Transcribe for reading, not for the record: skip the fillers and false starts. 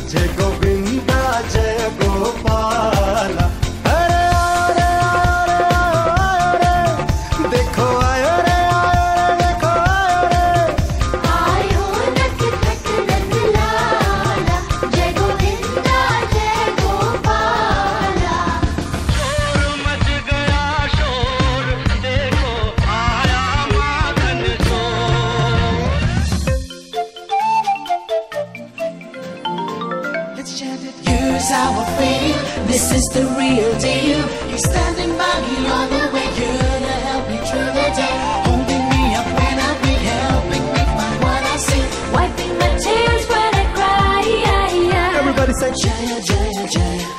जय गोविंदा जय गोपाला। अरे आयो रे आयो रे आयो रे, देखो आयो रे देखो आयो नट खट नंद लाला, जय गोविंदा जय गोपाला। शोर मच गया शोर, देखो आया माखन चोर। Let's chant it. Here's how I feel. This is the real deal. You're standing by me all the way. You're gonna help me through the day. Holding me up when I'm weak, helping me find what I see. Wiping my tears when I cry. Everybody say Jaya, Jaya, Jaya.